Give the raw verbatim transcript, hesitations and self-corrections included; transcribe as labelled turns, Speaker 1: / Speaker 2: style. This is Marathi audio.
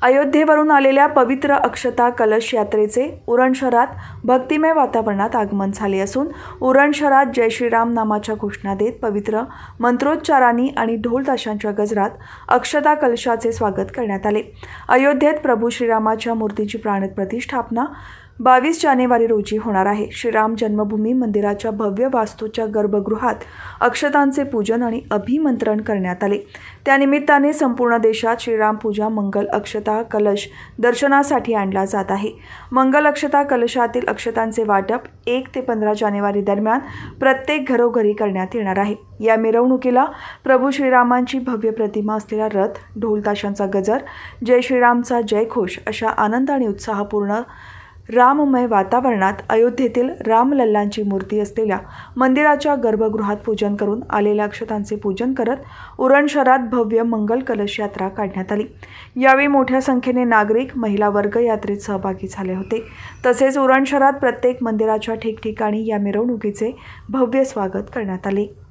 Speaker 1: अयोध्येवरून आलेल्या पवित्र अक्षता कलश यात्रेचे उरण शहरात भक्तिमय वातावरणात आगमन झाले असून उरण शहरात जय श्रीराम नामाच्या घोषणा देत पवित्र मंत्रोच्चारांनी आणि ढोल ताशांच्या गजरात अक्षता कलशाचे स्वागत करण्यात आले। अयोध्येत प्रभू श्रीरामाच्या मूर्तीची प्राण प्रतिष्ठापना बावीस जानेवारी रोजी होणार आहे। श्रीराम जन्मभूमी मंदिराच्या भव्य वास्तूच्या गर्भगृहात अक्षतांचे पूजन आणि अभिमंत्रण करण्यात आले। त्यानिमित्ताने संपूर्ण देशात श्रीराम पूजा मंगल अक्षता कलश दर्शनासाठी आणला जात आहे। मंगल अक्षता कलशातील अक्षतांचे वाटप एक ते पंधरा जानेवारी दरम्यान प्रत्येक घरोघरी करण्यात येणार आहे। या मिरवणुकीला प्रभू श्रीरामांची भव्य प्रतिमा असलेला रथ, ढोल ताशांचा गजर, जय श्रीरामचा जयघोष अशा आनंद आणि उत्साहपूर्ण राममय वातावरणात अयोध्येतील रामलल्लांची मूर्ती असलेल्या मंदिराच्या गर्भगृहात पूजन करून आलेल्या अक्षतांचे पूजन करत उरण शहरात भव्य मंगल कलश यात्रा काढण्यात आली। यावेळी मोठ्या संख्येने नागरिक, महिला वर्ग यात्रेत सहभागी झाले होते। तसेच उरण शहरात प्रत्येक मंदिराच्या ठिकठिकाणी या मिरवणुकीचे भव्य स्वागत करण्यात आले।